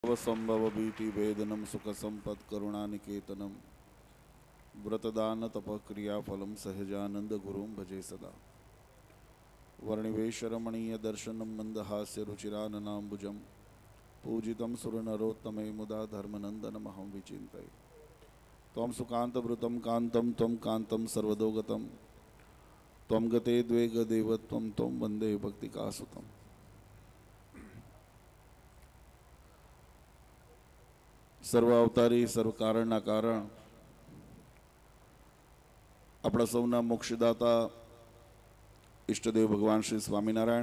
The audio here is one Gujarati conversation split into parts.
स्वसंभव बीति वेदनम सुख संपद करुणा निकेतनम व्रतदान तप क्रिया फलम सहजानंद गुरुं भजे सदा वर्णिवेश रमणीय दर्शनम मंदहास्य रुचिराननाम्बुजम पूजितं सुरनरोत्तमे मुदा धर्मनंदनमहं विचिन्तये त्वं सुकान्तवृतं कान्तं त्वं कान्तं सर्वदोगतं त्वं गते द्वे गदेवत्वं त्वं वन्दे भक्तिकासुतम्। सर्व अवतारी सर्व कारणना कारण अपना सौना मोक्षदाता इष्टदेव भगवान श्री स्वामीनारायण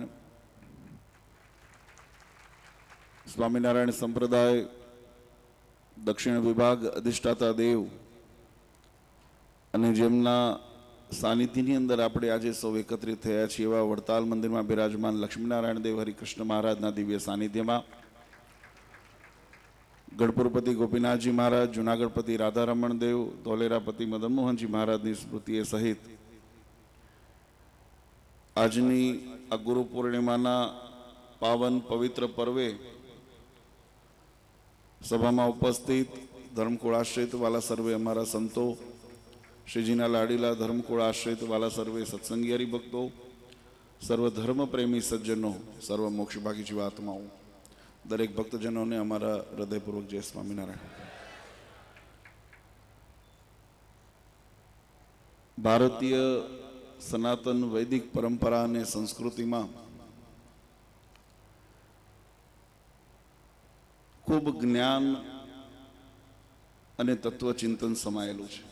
स्वामीनारायण संप्रदाय दक्षिण विभाग अधिष्ठाता देव અને જેમના સાનિધ્યની અંદર આપણે આજે સૌ એકત્રિત થયા છીએ એવા વડતાલ મંદિરમાં બિરાજમાન લક્ષ્મીનારાયણ દેવ હરિકૃષ્ણ મહારાજના દિવ્ય સાનિધ્યમાં ગઢપુરપતિ ગોપીનાથજી મહારાજ, જુનાગઢપતિ રાધારમણ દેવ, ધોલેરાપતિ મદનમોહનજી મહારાજની સ્મૃતિએ સહિત આજની આ ગુરુ પૂર્ણિમાના પાવન પવિત્ર પર્વે સભામાં ઉપસ્થિત ધર્મકુળ આશ્રિત વાલા સર્વે અમારા સંતો, શ્રીજીના લાડીલા ધર્મકુળ આશ્રિત વાલા સર્વે સત્સંગી હરિભક્તો, સર્વ ધર્મ પ્રેમી સજ્જનો, સર્વ મોક્ષભાગી જીવાત્માઓ, દરેક ભક્તજનોને અમારા હૃદયપૂર્વક જય સ્વામિનારાયણ। ભારતીય સનાતન વૈદિક પરંપરા અને સંસ્કૃતિમાં ખૂબ જ્ઞાન અને તત્વચિંતન સમાયેલું છે।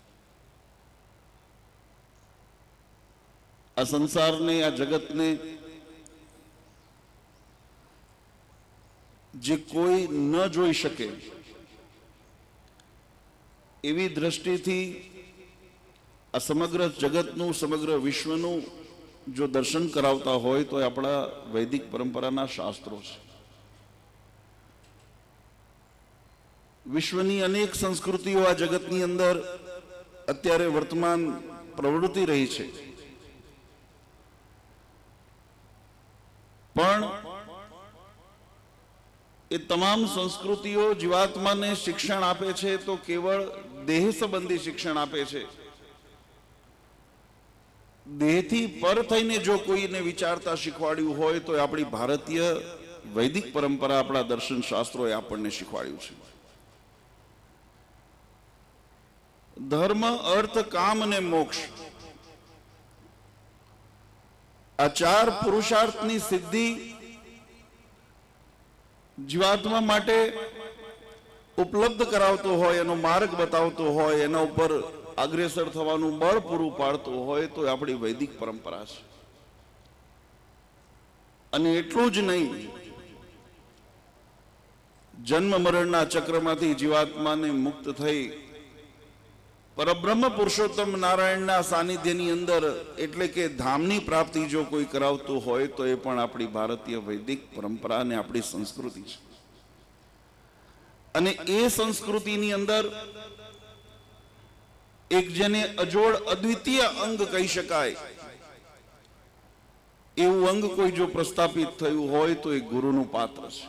આ સંસારને, આ જગતને જે કોઈ ન જોઈ શકે એવી દ્રષ્ટિથી આ સમગ્ર જગતનું, સમગ્ર વિશ્વનું જો દર્શન કરાવતા હોય તો આપણા વૈદિક પરંપરાના શાસ્ત્રો છે। વિશ્વની અનેક સંસ્કૃતિઓ આ જગતની અંદર અત્યારે વર્તમાન પ્રવૃત્તિ રહી છે, પણ એ તમામ સંસ્કૃતિઓ જીવાત્માને શિક્ષણ આપે છે તો કેવળ દેહ સંબંધી શિક્ષણ આપે છે। દેહથી પર થઈને જો કોઈને વિચારતા શીખવાડ્યું હોય તો આપણી ભારતીય વૈદિક પરંપરા, આપણા દર્શન શાસ્ત્રોએ આપણને શીખવાડ્યું છે। ધર્મ, અર્થ, કામ અને મોક્ષ આ ચાર પુરુષાર્થની સિદ્ધિ જીવાત્મા માટે ઉપલબ્ધ કરાવતો હોય, એનો માર્ગ બતાવતો હોય, એના ઉપર અગ્રેસર થવાનું બળ પૂરું પાડતો હોય તો આપણી વૈદિક પરંપરા છે। અને એટલું જ નહીં, જન્મ મરણના ચક્રમાંથી જીવાત્માને મુક્ત થઈ પરબ્રહ્મ પુરુષોત્તમ નારાયણના સાનિધ્યની અંદર એટલે કે ધામની પ્રાપ્તિ જો કોઈ કરાવતું હોય તો એ પણ આપણી ભારતીય વૈદિક પરંપરા અને આપણી સંસ્કૃતિ છે। અને એ સંસ્કૃતિની અંદર એક જેને અજોડ અદ્વિતીય અંગ કહી શકાય એવું અંગ કોઈ જો પ્રસ્થાપિત થયું હોય તો એ ગુરુનું પાત્ર છે।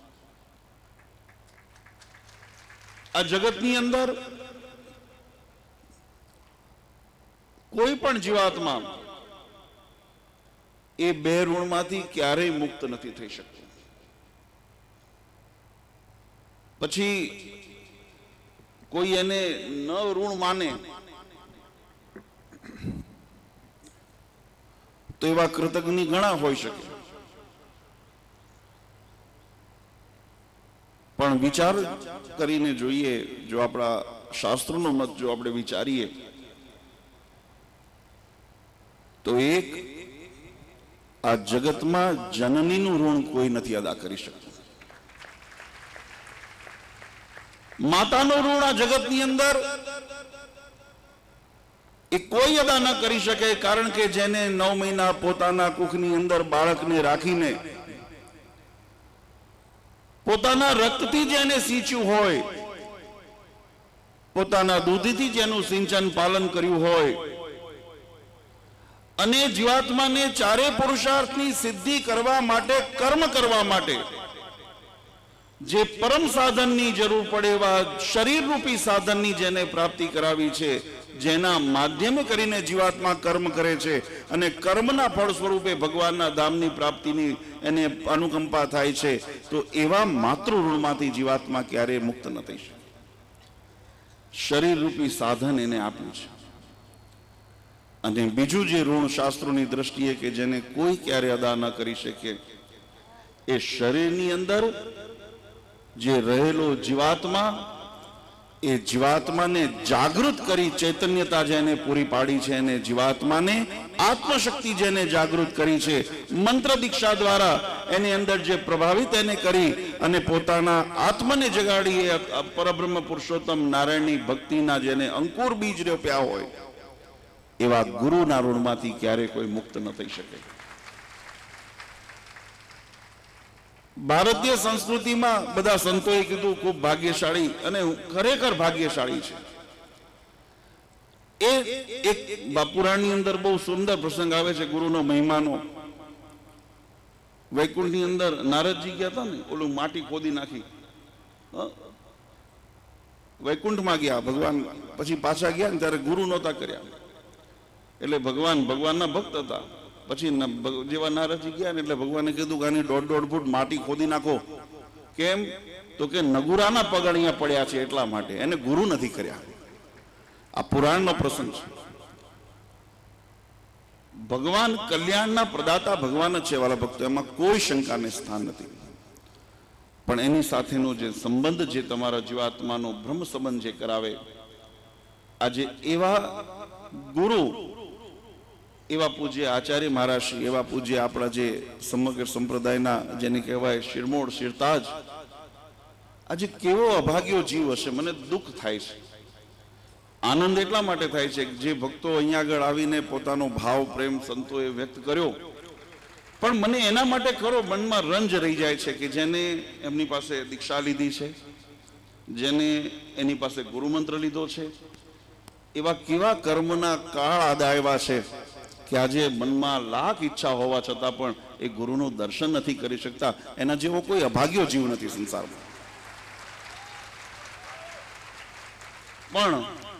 આ જગતની અંદર કોઈ પણ જીવાત્મા એ બે ઋણમાંથી ક્યારેય મુક્ત નથી થઈ શકતો। પછી કોઈ એને ન ઋણ માને તો એવા કૃતજ્ઞ ઘણા હોઈ શકે, પણ વિચાર કરીને જોઈએ, જો આપણા શાસ્ત્રોનો મત જો આપણે વિચારીએ તો એક આ જગતમાં જનનીનું ઋણ કોઈ નથી અદા કરી શકતું। માતાનું ઋણ આ જગતની અંદર એ કોઈ અદા ન કરી શકે, કારણ કે જેને 9 મહિના પોતાના કુખની અંદર બાળકને રાખીને પોતાના રક્તથી જેને સિંચ્યું હોય, પોતાના દૂધથી જેનું સિંચન પાલન કર્યું હોય અને જીવાત્માને ચારે પુરુષાર્થની સિદ્ધિ કરવા માટે, કર્મ કરવા માટે જે પરમ સાધનની જરૂર પડે એવા શરીર રૂપી સાધનની જેને પ્રાપ્તિ કરાવી છે, જેના માધ્યમે કરીને જીવાત્મા કર્મ કરે છે અને કર્મના ફળ સ્વરૂપે ભગવાનના ધામની પ્રાપ્તિની એને અનુકંપા થાય છે, તો એવા માતૃ ઋણમાંથી જીવાત્મા ક્યારેય મુક્ત ન થઈ શકે. શરીર રૂપી સાધન એને આપ્યું છે. અને બીજું જે ઋણ શાસ્ત્રોની દ્રષ્ટિએ કે જેને કોઈ ક્યારે અદા ન કરી શકે, એ શરીરની અંદર જે રહેલો જીવાત્મા, એ જીવાત્માને જાગૃત કરી ચૈતન્યતા જેને પૂરી પાડી છે, અને જીવાત્માને આત્મશક્તિ જેને જાગૃત કરી છે, મંત્ર દીક્ષા દ્વારા એની અંદર જે પ્રભાવિત એને કરી અને પોતાના આત્મને જગાડી એ પરબ્રહ્મ પુરુષોત્તમ નારાયણની ભક્તિના જેને અંકુર બીજ રોપ્યા હોય, એવા ગુરુના ઋણમાંથી ક્યારે કોઈ મુક્ત ન થઈ શકે. ભારતીય સંસ્કૃતિમાં બધા સંતોએ કીધું ખૂબ ભાગ્યશાળી, અને ખરેખર ભાગ્યશાળી છે. એ એક પુરાણની અંદર બહુ સુંદર પ્રસંગ આવે છે ગુરુનો મહિમાનો. વૈકુંઠની અંદર નારદજી ગયા હતા ને, ઓલું માટી ખોદી નાખી, વૈકુંઠમાં ગયા ભગવાન, પછી પાછા ગયા ને ત્યારે ગુરુ નહોતા કર્યા, એટલે ભગવાનના ભક્ત હતા. પછી જેવા નારદજી ગયા ને એટલે ભગવાને કીધું કે આની 1.5 ફૂટ માટી ખોદી નાખો. કેમ? તો કે નગુરાના પગ અહીંયા પડ્યા છે એટલા માટે, એને ગુરુ નથી કર્યા. આ પુરાણનો પ્રસંગ છે. ભગવાન કલ્યાણના પ્રદાતા ભગવાન જ છે વાલા ભક્તો, એમાં કોઈ શંકાને સ્થાન નથી. પણ એની સાથેનો જે સંબંધ, જે તમારા જીવાત્માનો બ્રહ્મ સંબંધ જે કરાવે, આજે એવા ગુરુ, એવા પૂજ્ય આચાર્ય મહારાજ, એવા પૂજ્ય આપણા જે સમગ્ર સંપ્રદાયના જેને કહેવાય શિરમોડ શિરતાજ, આજે કેવો અભાગ્યો જીવ હશે. મને દુઃખ થાય છે. આનંદ એટલા માટે થાય છે કે જે ભક્તો અહીંયા આગળ આવીને પોતાનો ભાવ પ્રેમ સંતોએ વ્યક્ત કર્યો, પણ મને એના માટે ખરો મનમાં રંજ રહી જાય છે કે જેને એમની પાસે દીક્ષા લીધી છે, જેને એની પાસે ગુરુમંત્ર લીધો છે, એવા કેવા કર્મના કાળ આદાયવા છે કે આજે મનમાં લાખ ઈચ્છા હોવા છતાં પણ એ ગુરુનું દર્શન નથી કરી શકતા. એના જેવો કોઈ અભાગ્યો જીવ નથી સંસારમાં. પણ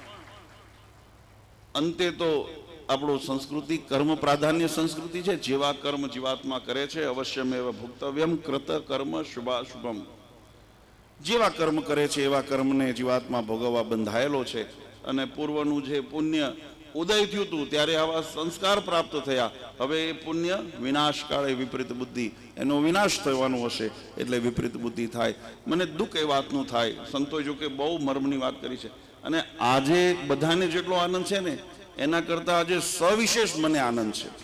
અંતે તો આપણું સંસ્કૃતિ કર્મ પ્રાધાન્ય સંસ્કૃતિ છે. જેવા કર્મ જીવાત્મા કરે છે, અવશ્યમેવ ભુક્તવ્યમ કૃત કર્મ શુભાશુભમ. જેવા કર્મ કરે છે એવા કર્મને જીવાત્મા ભોગવવા બંધાયેલો છે. અને પૂર્વનું જે પુણ્ય ઉદય થયું હતું ત્યારે આવા સંસ્કાર પ્રાપ્ત થયા. હવે એ પુણ્ય વિનાશ કાળે વિપરીત બુદ્ધિ, એનો વિનાશ થવાનો હશે એટલે વિપરીત બુદ્ધિ થાય. મને દુઃખ એ વાતનું થાય. સંતોષ જો કે બહુ મર્મની વાત કરી છે, અને આજે બધાને જેટલો આનંદ છે ને એના કરતા આજે સવિશેષ મને આનંદ છે.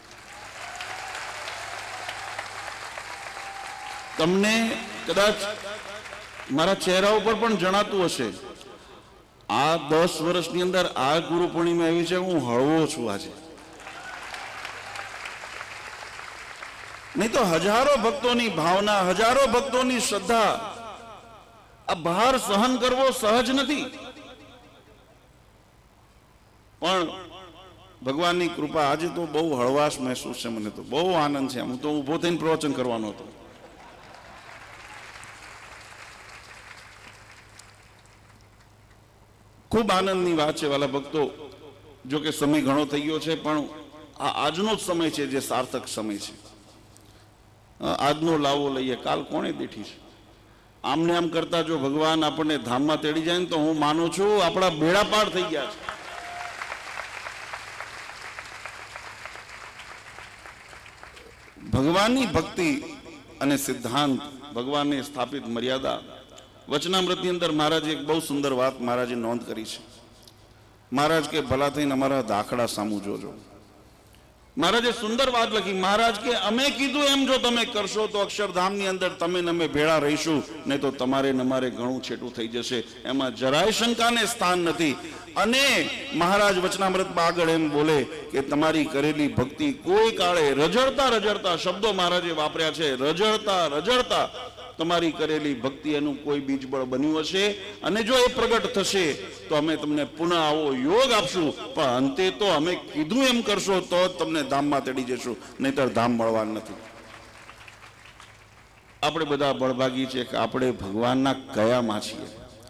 તમને કદાચ મારા ચહેરા ઉપર પણ જણાતું હશે, આ 10 વર્ષની અંદર આ ગુરુ પૂર્ણિમા એવી છે હું હળવો છું આજે. નહીં તો હજારો ભક્તોની ભાવના, હજારો ભક્તોની શ્રદ્ધા, આ ભાર સહન કરવો સહજ નથી. પણ ભગવાનની કૃપા આજે તો બહુ હળવાશ મહેસૂસ છે. મને તો બહુ આનંદ છે. હું તો ઊભો થઈને પ્રવચન કરવાનો હતો. ખૂબ આનંદની વાત છે વાલા ભક્તો. જો કે સમય ઘણો થઈ ગયો છે, પણ આ આજનો જ સમય છે જે સાર્થક સમય છે. આજનો લાવો લઈએ, કાલ કોણે બેઠી છે. આમને આમ કરતા જો ભગવાન આપણને ધામમાં તેડી જાય ને તો હું માનું છું આપણા બેડા પાર થઈ ગયા છે. ભગવાનની ભક્તિ અને સિદ્ધાંત, ભગવાનને સ્થાપિત મર્યાદા, વચનામૃતની અંદર મહારાજે એક બહુ સુંદર વાત મહારાજે નોંધ કરી છે. મહારાજ કે ભલા થઈને અમારા દાખલા સામું જોજો. મહારાજે સુંદર વાત લખી. મહારાજ કે અમે કીધું એમ જો તમે કરશો તો અક્ષરધામની અંદર તમે ને અમે ભેળા રહીશું, નહીં તો તમારે ને અમારે ઘણું છેટું થઈ જશે. એમાં જરાય શંકાને સ્થાન નથી. અને મહારાજ વચનામૃતમાં આગળ એમ બોલે કે તમારી કરેલી ભક્તિ કોઈ કાળે રજળતા રજળતા, શબ્દો મહારાજે વાપર્યા છે, રજળતા રજળતા તમારી કરેલી ભક્તિ એનું કોઈ બીજબળ બન્યું હશે. અને જો એ પ્રગટ થશે તો અમે તમને પુનઃ આવો યોગ આપશું. પણ અંતે તો અમે કીધું એમ કરશો તો તમને ધામમાં તેડી જશું, નહીતર ધામ મળવાનું નથી. આપણે બધા બળભાગી છે કે આપણે ભગવાનના કયામાં છીએ।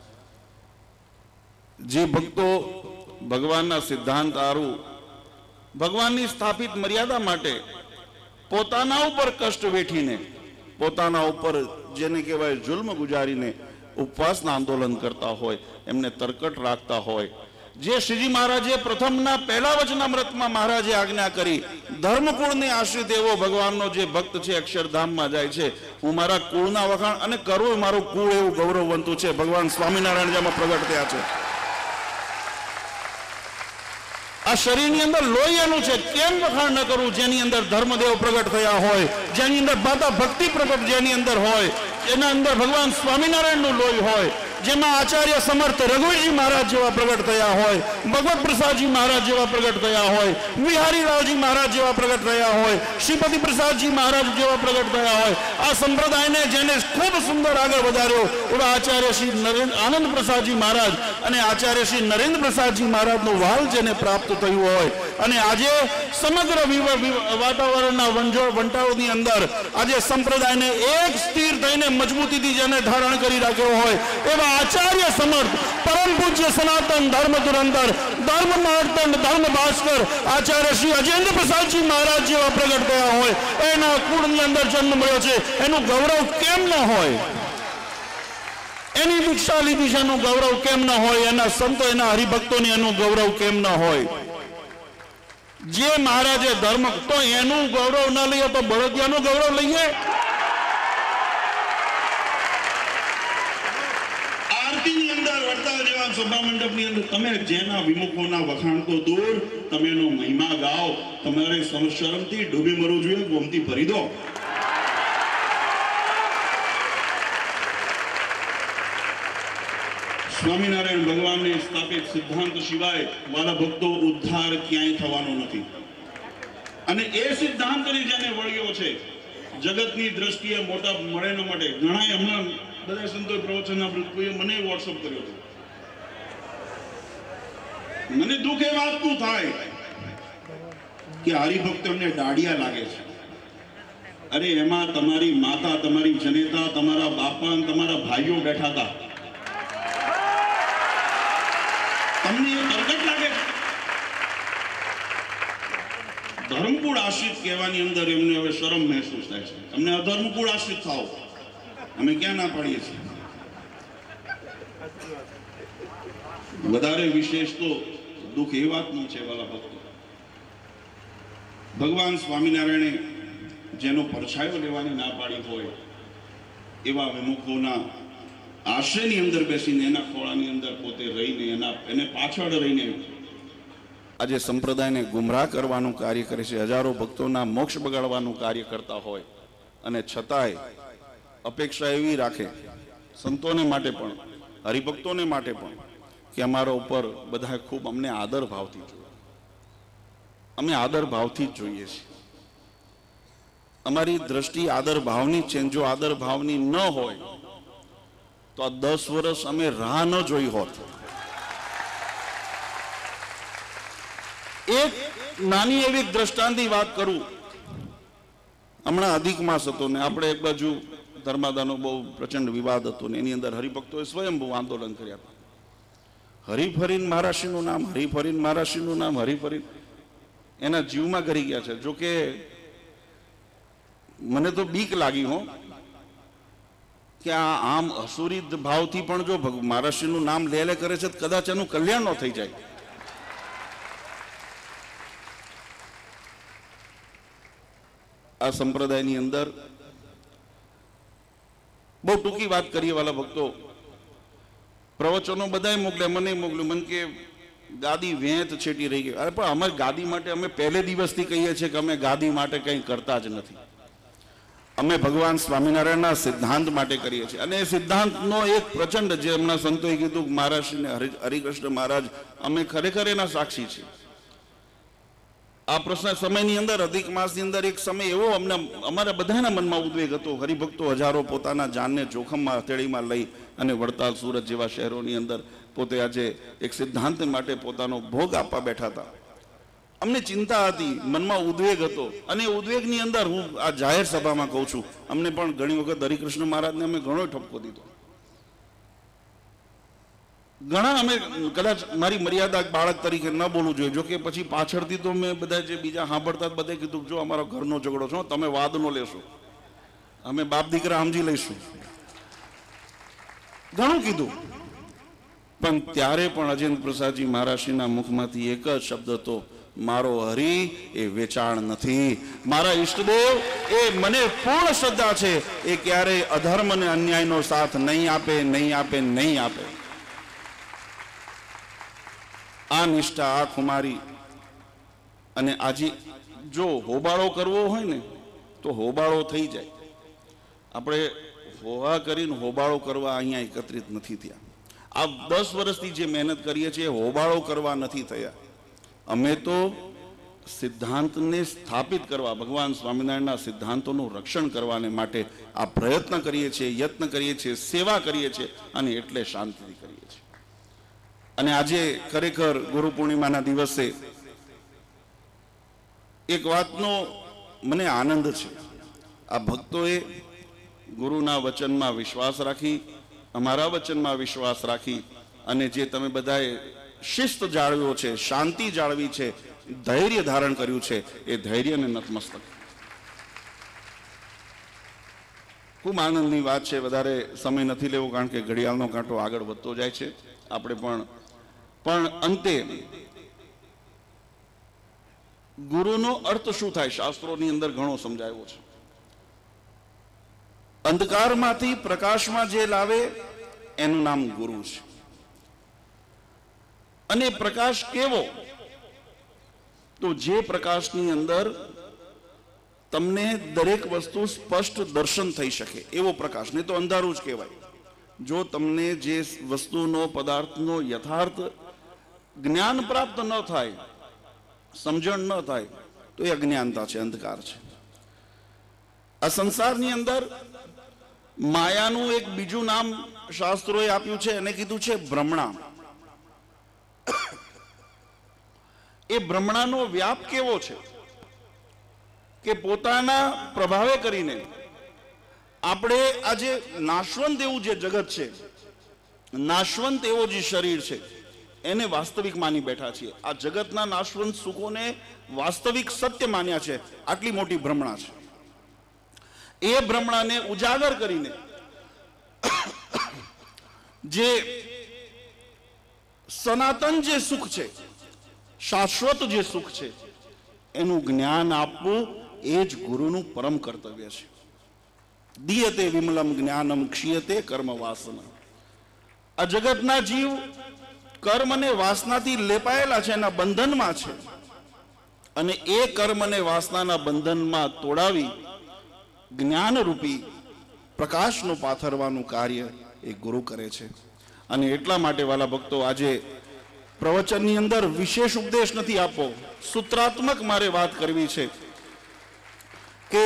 જે ભક્તો ભગવાનના સિદ્ધાંત આરું ભગવાનની સ્થાપિત મર્યાદા માટે પોતાના ઉપર કષ્ટ વેઠીને પોતાના ઉપર જેને કહેવાય જુલ્મ ગુજારીને ઉપવાસના આંદોલન કરતા હોય, એમને તરકટ રાખતા હોય, જે શ્રીજી મહારાજે પ્રથમના પહેલા વચનામૃતમાં મહારાજે આજ્ઞા કરી, ધર્મકુળને આશ્રિત એવો ભગવાનનો જે ભક્ત છે અક્ષરધામમાં જાય છે। હું મારા કુળના વખાણ અને કરવું મારું કુળ એવું ગૌરવવંતું છે। ભગવાન સ્વામિનારાયણ જેમાં પ્રગટ થયા છે। આ શરીરની અંદર લોહી એનું છે, કેમ વખાણ ન કરવું જેની અંદર ધર્મદેવ પ્રગટ થયા હોય, જેની અંદર માતા ભક્તિ પ્રગટ જેની અંદર હોય, એના અંદર ભગવાન સ્વામિનારાયણનું લોહી હોય, જેમાં આચાર્ય સમર્થ રઘુવીરજી મહારાજ જેવા પ્રગટ થયા હોય, ભગવત પ્રસાદજી મહારાજ જેવા પ્રગટ થયા હોય, વિહારીરાવજી મહારાજ જેવા પ્રગટ થયા હોય, શ્રીપતિ પ્રસાદજી મહારાજ જેવા પ્રગટ થયા હોય, આ સંપ્રદાયને જેને ખૂબ સુંદર આગળ વધાર્યો એવા આચાર્ય શ્રી આનંદ પ્રસાદજી મહારાજ અને આચાર્ય શ્રી નરેન્દ્ર પ્રસાદજી મહારાજનું વાલ જેને પ્રાપ્ત થયું હોય, અને આજે સમગ્ર વાતાવરણના વંટાળોની અંદર આજે સંપ્રદાયને એક સ્થિર થઈને મજબૂતીથી જેને ધારણ કરી રાખ્યો હોય એવા આચાર્ય સમર્થ પરમ પૂજ્ય સનાતન ધર્મ ધુરંધર ધર્મ માર્તંડ ધર્મ ભાસ્કર આચાર્ય શ્રી અજેન્દ્ર પ્રસાદજી મહારાજ જેવા પ્રગટ થયા હોય, એના કુળની અંદર જન્મ મળ્યો છે, એનું ગૌરવ કેમ ન હોય? એની દીક્ષા લીધી છે, એનું ગૌરવ કેમ ન હોય? એના સંતો એના હરિભક્તોની એનું ગૌરવ કેમ ન હોય? જે મહારાજે ધર્મ તો એનું ગૌરવ ન લઈએ તો બળદિયાનું ગૌરવ લઈએ? આરતીની અંદર વડતાલ જેવા સભા મંડપની અંદર તમે જેના વિમુખોના વખાણ તો દૂર, તમે એનો મહિમા ગાઓ। તમારે શરમથી ડૂબી મરવું જોઈએ, ગોમતી ભરી દો। સ્વામિનારાયણ ભગવાનને સ્થાપિત સિદ્ધાંત સિવાય વાલા ભક્તો ઉદ્ધાર ક્યાંય થવાનો નથી, અને એ સિદ્ધાંતને જેને વળ્યો છે જગતની દ્રષ્ટિએ મોટા મળે ન મળે, ઘણા હમણાં બધા સંતોએ પ્રવચનના કોઈએ મને વોટ્સઅપ કર્યો હતો, મને દુઃખ એ વાતનું થાય કે હરિભક્તો એમને દાડિયા લાગે છે। અરે એમાં તમારી માતા, તમારી જનેતા, તમારા બાપા અને તમારા ભાઈઓ બેઠા હતા, તમને એ તરકટ લાગે છે? ધર્મકુળ આશ્રિત કહેવાની અંદર એમને હવે શરમ મહેસૂસ થાય છે। અમને અધર્મકુળ આશ્રિત થાઓ, અમે ક્યાં ના પાડીએ છીએ? વધારે વિશેષ તો દુઃખ એ વાતનું છે વાલા ભક્તો, ભગવાન સ્વામિનારાયણે જેનો પરછાયો લેવાની ના પાડી હોય એવા વિમુખોના આશ્રયની અંદર બેસીને એના ખોળાની અંદર પોતે રહીને એને પાછળ રહીને આજે સંપ્રદાયને ગુમરાહ કરવાનું કાર્ય કરે છે, હજારો ભક્તોના મોક્ષ બગાડવાનું કાર્ય કરતા હોય, અને છતાંય અપેક્ષા એવી રાખે સંતોને માટે પણ હરિભક્તોને માટે પણ કે અમારા ઉપર બધા ખૂબ અમને આદર ભાવથી જોઈએ, અમે આદર ભાવથી જ જોઈએ છીએ। અમારી દ્રષ્ટિ આદર ભાવની છે, જો આદર ભાવની ન હોય તો આ 10 વર્ષ અમે રાહ ન જોઈ હોત। એક નાની એવી દ્રષ્ટાંતની વાત કરું, હમણાં અધિક માસ હતો ને આપણે એક બાજુ ધર્માદાનો બહુ પ્રચંડ વિવાદ હતો ને એની અંદર હરિભક્તોએ સ્વયંભૂ આંદોલન કર્યા હતા। હરિફરીન મહારાષ્ટ્રનું નામ, હરિફરીન મહારાષ્ટ્રનું નામ, હરિફરીન એના જીવમાં કરી ગયા છે। જો કે મને તો બીક લાગી હો કે આ આમ અસુરી ભાવથી પણ જો મહારાષ્ટ્રનું નામ લે કરે છે કદાચ એનું કલ્યાણ ન થઈ જાય। આ સંપ્રદાયની અંદર બહુ ટૂંકી વાત કરીએ વાલા ભક્તો, પ્રવચનો બધાય મોકલે, મને મોકલ્યું, મને કે ગાદી વેંત છેટી રહી ગઈ। અરે પણ અમે ગાદી માટે અમે પહેલે દિવસથી કહીએ છીએ કે અમે ગાદી માટે કંઈ કરતા જ નથી, અમે ભગવાન સ્વામિનારાયણના સિદ્ધાંત માટે કરીએ છીએ। અને એ સિદ્ધાંતનો એક પ્રચંડ, જે હમણાં સંતોએ કીધું મહારાષ્ટ્રને હરિકૃષ્ણ મહારાજ, અમે ખરેખર એના સાક્ષી છીએ। આ પ્રશ્ન સમયની અંદર અધિક માસની અંદર એક સમય એવો અમને અમારા બધાના મનમાં ઉદ્વેગ હતો, હરિભક્તો હજારો પોતાના જાનને જોખમમાં હથેળીમાં લઈ અને વડતાલ, સુરત જેવા શહેરોની અંદર પોતે આજે એક સિદ્ધાંત માટે પોતાનો ભોગ આપવા બેઠા હતા। અમને ચિંતા હતી, મનમાં ઉદ્વેગ હતો, અને ઉદ્વેગની અંદર હું આ જાહેર સભામાં કહું છું, અમને પણ ઘણી વખત હરિકૃષ્ણ મહારાજને અમે ઘણો ઠપકો દીધો. ઘણા અમે કદાચ મારી મર્યાદા બાળક તરીકે ન બોલવું જોઈએ. જો કે પછી પાછળથી તો મેં બધા જે બીજા સાંભળતા બધે કીધું, જો અમારો ઘરનો ઝઘડો છો, તમે વાદ નો લેશો, અમે બાપ દીકરા સમજી લઈશું, ઘણું કીધું. પણ ત્યારે પણ અજેન્દ્ર પ્રસાદજી મહારાજના મુખમાંથી એક જ શબ્દ હતો, મારો હરિ એ વેચાણ નથી, મારા ઈષ્ટદેવ એ મને પૂર્ણ શ્રદ્ધા છે, એ ક્યારેય અધર્મ અને અન્યાયનો સાથ નહીં આપે, નહીં આપે, નહીં આપે. આ નિષ્ઠા, આ ખુમારી. અને આજે જો હોબાળો કરવો હોય ને તો હોબાળો થઈ જાય. આપણે હોહા કરીને હોબાળો કરવા અહીંયા એકત્રિત નથી થયા. આ 10 વર્ષથી જે મહેનત કરીએ છીએ હોબાળો કરવા નથી થયા. અમે તો સિદ્ધાંતને સ્થાપિત કરવા, ભગવાન સ્વામિનારાયણના સિદ્ધાંતોનું રક્ષણ કરવાને માટે આ પ્રયત્ન કરીએ છીએ, યત્ન કરીએ છીએ, સેવા કરીએ છીએ, અને એટલે શાંતિથી કરીએ છીએ. અને આજે ખરેખર ગુરુ પૂર્ણિમાના દિવસે એક વાતનો મને આનંદ છે. આ ભક્તોએ ગુરુના વચનમાં વિશ્વાસ રાખી, અમારા વચનમાં વિશ્વાસ રાખી, અને જે તમે બધાએ શિસ્ત જાળવ્યો છે, શાંતિ જાળવી છે, ધૈર્ય ધારણ કર્યું છે, એ ધૈર્યને નતમસ્તક. ખૂબ આનંદની વાત છે. વધારે સમય નથી લેવો, કારણ કે ઘડિયાળનો કાંટો આગળ વધતો જાય છે. આપણે પણ અંતે ગુરુનો અર્થ શું થાય, શાસ્ત્રોની અંદર ઘણો સમજાયો છે. અંધકારમાંથી પ્રકાશમાં જે લાવે એનું નામ ગુરુ છે. અને પ્રકાશ કેવો? તો જે પ્રકાશની અંદર તમને દરેક વસ્તુ સ્પષ્ટ દર્શન થઈ શકે એવો પ્રકાશ, નહીં તો અંધારું જ કહેવાય. જો તમને જે વસ્તુનો, પદાર્થનો યથાર્થ જ્ઞાન પ્રાપ્ત ન થાય, સમજણ ન થાય, તો એ અજ્ઞાનતા છે, અંધકાર છે. આ સંસારની અંદર માયાનું એક બીજું નામ શાસ્ત્રોએ આપ્યું છે, એને કીધું છે ભ્રમણા. એ ભ્રમણાનો વ્યાપ કેવો છે કે પોતાના પ્રભાવે કરીને આપણે આજે નાશવંત એવું જે જગત છે, નાશવંત એવો જે શરીર છે, એને વાસ્તવિક માની બેઠા છીએ. આ જગતના નાશવંત સુખોને વાસ્તવિક સત્ય માન્યા છે. આટલી મોટી ભ્રમણા છે. એ ભ્રમણાને ઉજાગર કરીને જે સનાતન જે સુખ છે, શાશ્વત જે સુખ છે, એનું જ્ઞાન આપવું એ જ ગુરુનું પરમ કર્તવ્ય છે. દીયતે વિમલમ જ્ઞાનમ ક્ષીયતે કર્મ વાસના. આ જગતના જીવ કર્મ અને વાસનાથી લેપાયેલા છે, એના બંધનમાં છે, અને એ કર્મ અને વાસનાના બંધનમાં તોડાવી જ્ઞાનરૂપી પ્રકાશનું પાથરવાનું કાર્ય એ ગુરુ કરે છે. અને એટલા માટે વાલા ભક્તો, આજે પ્રવચનની અંદર વિશેષ ઉપદેશ નથી આપવો, સૂત્રાત્મક મારે વાત કરવી છે કે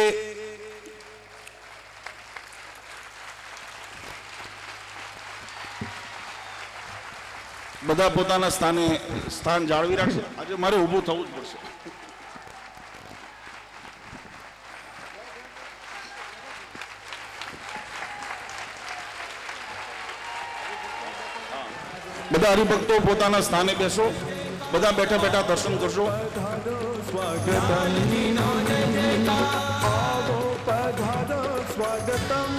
બધા પોતાના સ્થાન જાળવી રાખશે. આજે મારે ઊભું થવું જ પડશે. બધા હરિભક્તો પોતાના સ્થાને બેસો. બધા બેઠા બેઠા દર્શન કરશો. સ્વાગતમ.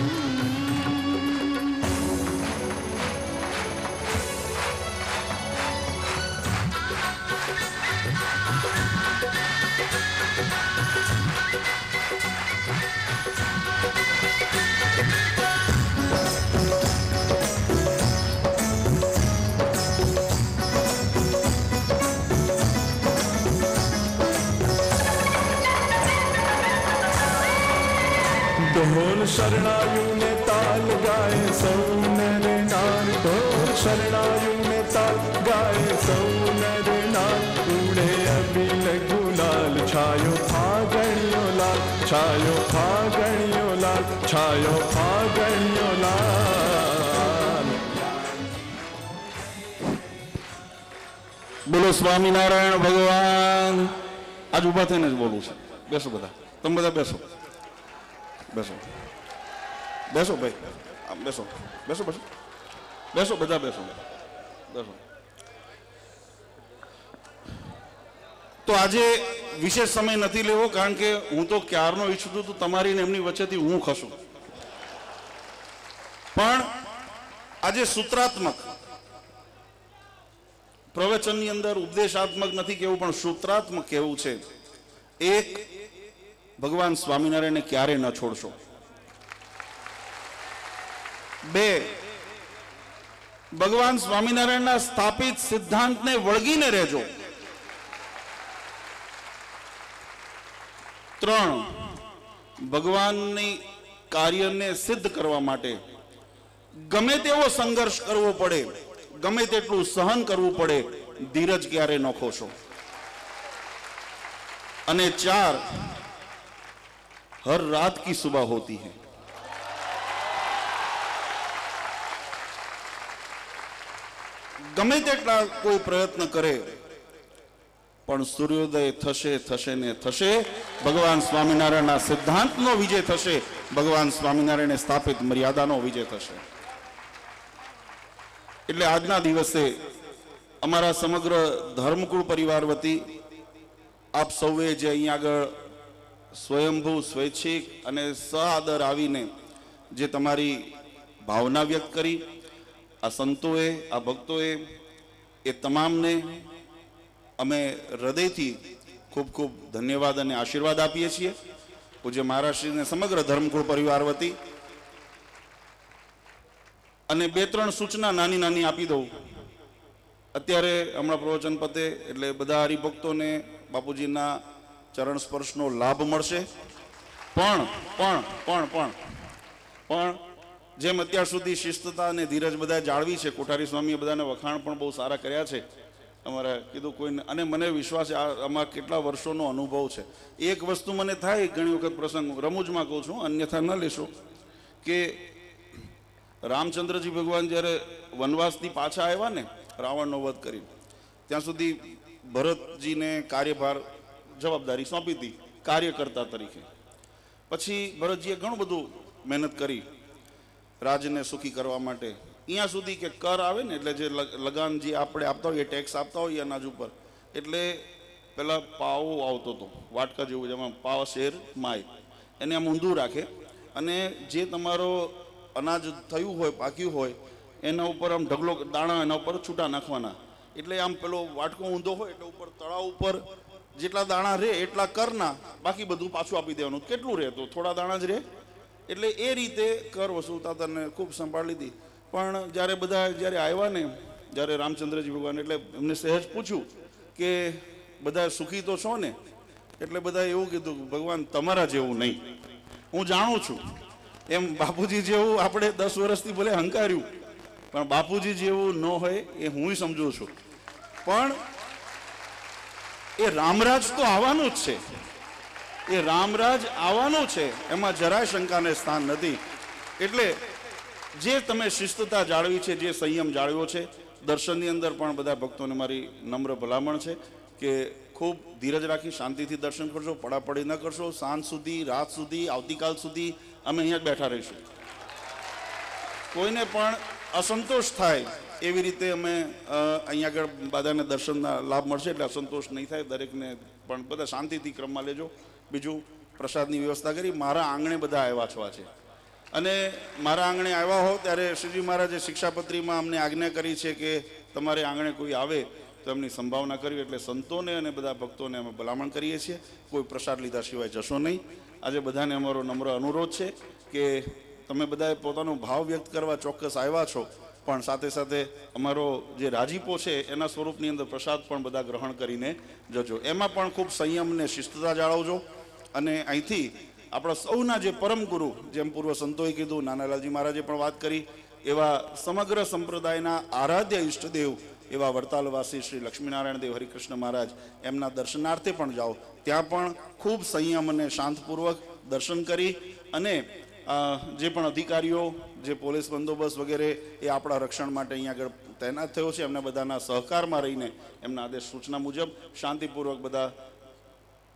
ઢોલ શરણાયું ને તાલ ગાય સૌ નર નાર. ઢોલ શરણાયું ને તાલ ગાય સૌ નર નાર. ઉડે અબિલ ગુલાલ છાયો ફાગણ્યો લાલ. છાયો ફાગણ્યો લાલ. છાયો ફાગણ્યો લાલ. બોલો સ્વામિનારાયણ ભગવાન આજ ઊભા થઈને જ બોલવું છે. બેસો બધા, તમે બધા બેસો, બેસો, બેસો ભાઈ, આમ બેસો, બેસો, બેસો, બેસો, બધા બેસો, બેસો. તો આજે વિશેષ સમય નથી લેવો, કારણ કે હું તો ક્યારનો ઈચ્છું છું તમારી ને એમની વચ્ચેથી હું ખસું, પણ આજે સૂત્રાત્મક પ્રવચનની અંદર ઉપદેશાત્મક નથી કહેવું, પણ સૂત્રાત્મક કહેવું છે. એક, ભગવાન સ્વામિનારાયણને ક્યારે ન છોડશો. 2, ભગવાન સ્વામિનારાયણના સ્થાપિત સિદ્ધાંતને વળગીને રહેજો. 3, ભગવાનની કાર્યને સિદ્ધ કરવા માટે ગમે તેવો સંઘર્ષ કરવો પડે, ગમે તેટલું સહન કરવું પડે, ધીરજ ક્યારે ન ખોશો. અને 4, हर रात की सुबह होती है. ગમે તેટલા કોઈ પ્રયત્ન કરે પણ સૂર્યોદય થશે, થશે ને થશે. ભગવાન સ્વામિનારાયણના સિદ્ધાંતનો વિજય થશે, ભગવાન સ્વામિનારાયણે સ્થાપિત મર્યાદાનો વિજય થશે. એટલે આજના દિવસે અમારા સમગ્ર ધર્મકુળ પરિવાર વતી આપ સૌએ જે અહીંયા આગળ સ્વયંભૂ, સ્વૈચ્છિક અને સઆદર આવીને જે તમારી ભાવના વ્યક્ત કરી, આ સંતોએ, આ ભક્તોએ, એ તમામને અમે હૃદયથી ખૂબ ખૂબ ધન્યવાદ અને આશીર્વાદ આપીએ છીએ. પૂજ્ય મહારાજશ્રીને સમગ્ર ધર્મકુળ પરિવાર વતી. અને 2-3 સૂચના નાની નાની આપી દઉં. અત્યારે હમણાં પ્રવચન પતે એટલે બધા હરિભક્તોને બાપુજીના ચરણ સ્પર્શનો લાભ મળશે. પણ જેમ અત્યાર સુધી શિસ્તતા અને ધીરજ બધા જાળવી છે, કોઠારી સ્વામીએ બધાને વખાણ પણ બહુ સારા કર્યા છે. અમારે કીધું કોઈને, અને મને વિશ્વાસ છે આમાં કેટલા વર્ષોનો અનુભવ છે. એક વસ્તુ મને થાય ઘણી વખત પ્રસંગ, રમૂજમાં કહું છું, અન્યથા ન લેશો, કે રામચંદ્રજી ભગવાન જ્યારે વનવાસથી પાછા આવ્યા ને, રાવણનો વધ કરી, ત્યાં સુધી ભરતજીને કાર્યભાર, જવાબદારી સોંપી હતી કાર્યકર્તા તરીકે. પછી ભરતજીએ ઘણું બધું મહેનત કરી રાજને સુખી કરવા માટે. અહીંયા સુધી કે કર આવે ને, એટલે જે લગાન જે આપણે આપતા હોઈએ, ટેક્સ આપતા હોઈએ અનાજ ઉપર, એટલે પેલા પાવો આવતો હતો વાટકા જેવું, જેમાં પાવ, શેર, માય, એને આમ ઊંધું રાખે, અને જે તમારો અનાજ થયું હોય, પાક્યું હોય, એના ઉપર આમ ઢગલો દાણા એના ઉપર છૂટા નાખવાના. એટલે આમ પેલો વાટકો ઊંધો હોય એટલે ઉપર તળાવ ઉપર જેટલા દાણા રહે એટલા કરના, બાકી બધું પાછું આપી દેવાનું. કેટલું રહે? તો થોડા દાણા જ રહે. એટલે એ રીતે કર વસૂલતા તને ખૂબ સંભાળ લીધી. પણ જ્યારે આવ્યા ને, જ્યારે રામચંદ્રજી ભગવાન, એટલે એમને સહેજ પૂછ્યું કે બધા સુખી તો છો ને? એટલે બધા એવું કીધું, ભગવાન તમારા જેવું નહીં, હું જાણું છું. એમ બાપુજી જેવું આપણે 10 વર્ષથી ભલે હંકાર્યું, પણ બાપુજી જેવું ન હોય એ હું સમજું છું. પણ એ રામરાજ તો આવવાનું જ છે, એ રામરાજ આવવાનું છે, એમાં જરાય શંકાને સ્થાન નથી. એટલે જે તમે શિસ્તતા જાળવી છે, જે સંયમ જાળવ્યો છે, દર્શનની અંદર પણ બધા ભક્તોને મારી નમ્ર ભલામણ છે કે ખૂબ ધીરજ રાખી શાંતિથી દર્શન કરજો, પડાપડી ન કરશો. સાંજ સુધી, રાત સુધી, આવતીકાલ સુધી અમે અહીંયા જ બેઠા રહીશું. કોઈને પણ અસંતોષ થાય એવી રીતે અમે અહીંયા આગળ બધાને દર્શનના લાભ મળશે, એટલે અસંતોષ નહીં થાય દરેકને. પણ બધા શાંતિથી ક્રમમાં લેજો. બીજું, પ્રસાદની વ્યવસ્થા કરી. મારા આંગણે બધા આવ્યા છો છે, અને મારા આંગણે આવ્યા હો ત્યારે શ્રીજી મહારાજે શિક્ષાપત્રીમાં અમને આજ્ઞા કરી છે કે તમારે આંગણે કોઈ આવે તો એમની સંભાવના કરવી. એટલે સંતોને અને બધા ભક્તોને અમે ભલામણ કરીએ છીએ, કોઈ પ્રસાદ લીધા સિવાય જશો નહીં. આજે બધાને અમારો નમ્ર અનુરોધ છે કે તમે બધાએ પોતાનો ભાવ વ્યક્ત કરવા ચોક્કસ આવ્યા છો, પણ સાથે સાથે અમારો જે રાજીપો છે એના સ્વરૂપની અંદર પ્રસાદ પણ બધા ગ્રહણ કરીને જજો. એમાં પણ ખૂબ સંયમ અને શિસ્તતા જાળવજો. અને અહીંથી આપણા સૌના જે પરમ ગુરુ, જેમ પૂર્વ સંતોએ કીધું, નાનાલાલજી મહારાજે પણ વાત કરી, એવા સમગ્ર સંપ્રદાયના આરાધ્ય ઈષ્ટદેવ એવા વડતાલવાસી શ્રી લક્ષ્મીનારાયણ દેવ હરિકૃષ્ણ મહારાજ, એમના દર્શનાર્થે પણ જાઓ. ત્યાં પણ ખૂબ સંયમ અને શાંતપૂર્વક દર્શન કરી, અને જે પણ અધિકારીઓ, જે પોલીસ બંદોબસ્ત વગેરે એ આપણા રક્ષણ માટે અહીંયા આગળ તૈનાત થયો છે, એમના બધાના સહકારમાં રહીને એમના આદેશ સૂચના મુજબ શાંતિપૂર્વક બધા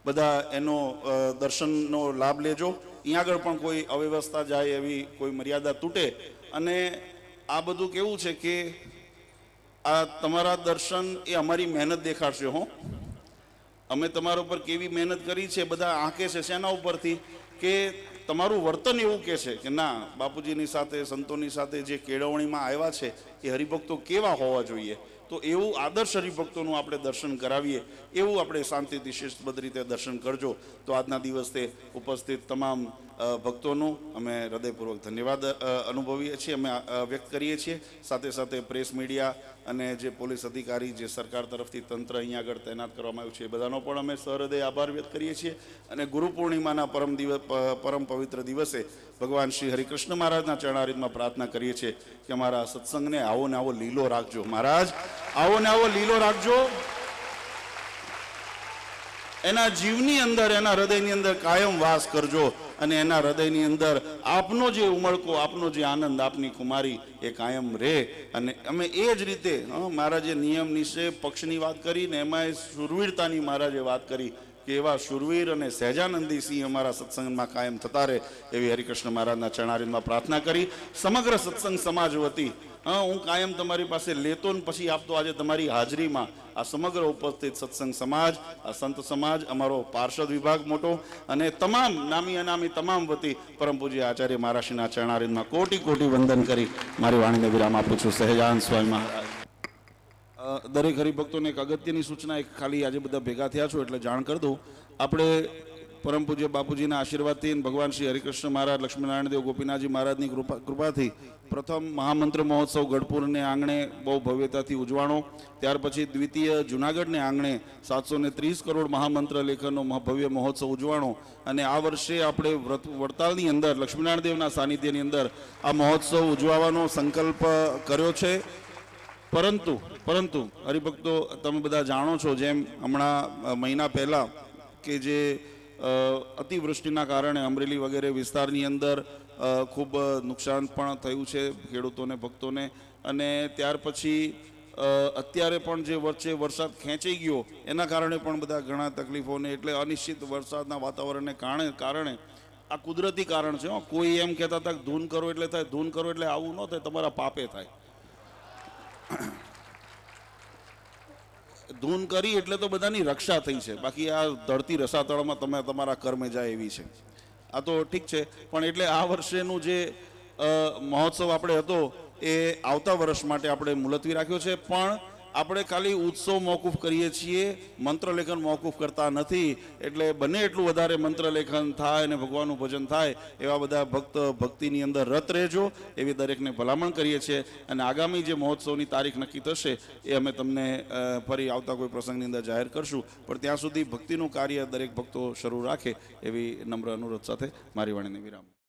બધા એનો દર્શનનો લાભ લેજો. અહીંયા આગળ પણ કોઈ અવ્યવસ્થા જાય એવી કોઈ મર્યાદા તૂટે. અને આ બધું કેવું છે કે આ તમારા દર્શન એ અમારી મહેનત દેખાડશે. હો, અમે તમારા ઉપર કેવી મહેનત કરી છે બધા આંકે છે. શેના ઉપરથી? કે તમારું વર્તન એવું કહે છે કે ના, બાપુજીની સાથે સંતોની સાથે જે કેળવણીમાં આવ્યા છે એ હરિભક્તો કેવા હોવા જોઈએ. તો એવું આદર્શ હરિભક્તોનું આપણે દર્શન કરાવીએ, એવું આપણે શાંતિથી શિસ્તબદ્ધ રીતે દર્શન કરજો. તો આજના દિવસે ઉપસ્થિત તમામ ભક્તોનું અમે હૃદયપૂર્વક ધન્યવાદ અનુભવીએ છીએ, અમે વ્યક્ત કરીએ છીએ. સાથે સાથે પ્રેસ મીડિયા અને જે પોલીસ અધિકારી, જે સરકાર તરફથી તંત્ર અહીંયા આગળ તૈનાત કરવામાં આવ્યું છે, એ બધાનો પણ અમે સહૃદય આભાર વ્યક્ત કરીએ છીએ. અને ગુરુ પૂર્ણિમાના પરમ પવિત્ર દિવસે ભગવાન શ્રી હરિકૃષ્ણ મહારાજના ચરણારવિંદમાં પ્રાર્થના કરીએ છીએ કે અમારા સત્સંગને આવો ને આવો લીલો રાખજો. મહારાજ, આવો ને આવો લીલો રાખજો. એના જીવની અંદર, એના હૃદયની અંદર કાયમ વાસ કરજો. અને એના હૃદયની અંદર આપનો જે ઉમળકો, આપનો જે આનંદ, આપની કુમારી એ કાયમ રહે. અને અમે એ જ રીતે મહારાજે નિયમ નિશ્ચય પક્ષની વાત કરી ને એમાં શૂરવીરતાની મહારાજે વાત કરી કે એવા શૂરવીર અને સહેજાનંદી સિંહ અમારા સત્સંગમાં કાયમ થતા રહે એવી હરિકૃષ્ણ મહારાજના ચરણારવિંદમાં પ્રાર્થના કરી. સમગ્ર સત્સંગ સમાજ વતી હું કાયમ તમારી પાસે લેતો ને પછી આપતો. આજે તમારી હાજરીમાં આ સમગ્ર ઉપસ્થિત સત્સંગ સમાજ, આ સંત સમાજ, અમારો પાર્ષદ વિભાગ મોટો અને તમામ નામી અનામી તમામ વતી પરમ પૂજ્ય આચાર્ય મહારાજના ચરણારવિંદમાં કોટી કોટી વંદન કરી મારી વાણીને વિરામ આપું છું. સહેજાનંદ સ્વામી મહારાજ. દરેક હરિભક્તોને એક અગત્યની સૂચના, એક ખાલી આજે બધા ભેગા થયા છો એટલે જાણ કરી દઉં. આપણે પરમ પૂજ્ય બાપુજીના આશીર્વાદથી ભગવાન શ્રી હરિકૃષ્ણ મહારાજ, લક્ષ્મીનારાયણ દેવ, ગોપીનાથજી મહારાજની કૃપાથી પ્રથમ મહામંત્ર મહોત્સવ ગઢપુરને આંગણે બહુ ભવ્યતાથી ઉજવાણો. ત્યાર પછી દ્વિતીય જુનાગઢને આંગણે 730 કરોડ મહામંત્ર લેખનનો ભવ્ય મહોત્સવ ઉજવાણો. અને આ વર્ષે આપણે વડતાલની અંદર લક્ષ્મીનારાયણ દેવના સાનિધ્યની અંદર આ મહોત્સવ ઉજવવાનો સંકલ્પ કર્યો છે. પરંતુ હરિભક્તો, તમે બધા જાણો છો, જેમ હમણાં મહિના પહેલાં કે જે અતિવૃષ્ટિના કારણે અમરેલી વગેરે વિસ્તારની અંદર ખૂબ નુકસાન પણ થયું છે ખેડૂતોને, ભક્તોને. અને ત્યાર પછી અત્યારે પણ જે વચ્ચે વરસાદ ખેંચાઈ ગયો એના કારણે પણ બધા ઘણા તકલીફોને, એટલે અનિશ્ચિત વરસાદના વાતાવરણને કારણે આ કુદરતી કારણ છે. કોઈ એમ કહેતા હતા કે ધૂન કરો એટલે થાય, ધૂન કરો એટલે આવું ન થાય, તમારા પાપે થાય. ધૂન કરી એટલે તો બધાની રક્ષા થઈ છે, બાકી આ ધરતી રસાતળમાં તમે તમારા કર્મે જાય એવી છે. આ તો ઠીક છે, પણ એટલે આ વર્ષેનું જે મહોત્સવ આપણે હતો એ આવતા વર્ષ માટે આપણે મુલતવી રાખ્યો છે. પણ આપણે ખાલી ઉત્સવ મોકૂફ કરીએ છીએ, મંત્રલેખન મોકૂફ કરતા નથી. એટલે બને એટલું વધારે મંત્રલેખન થાય અને ભગવાનનું ભજન થાય એવા બધા ભક્તિની અંદર રત રહેજો એવી દરેકને ભલામણ કરીએ છીએ. અને આગામી જે મહોત્સવની તારીખ નક્કી થશે એ અમે તમને ફરી આવતા કોઈ પ્રસંગની અંદર જાહેર કરશું. પણ ત્યાં સુધી ભક્તિનું કાર્ય દરેક ભક્તો શરૂ રાખે એવી નમ્ર અનુરોધ સાથે મારી વાણીને વિરામ.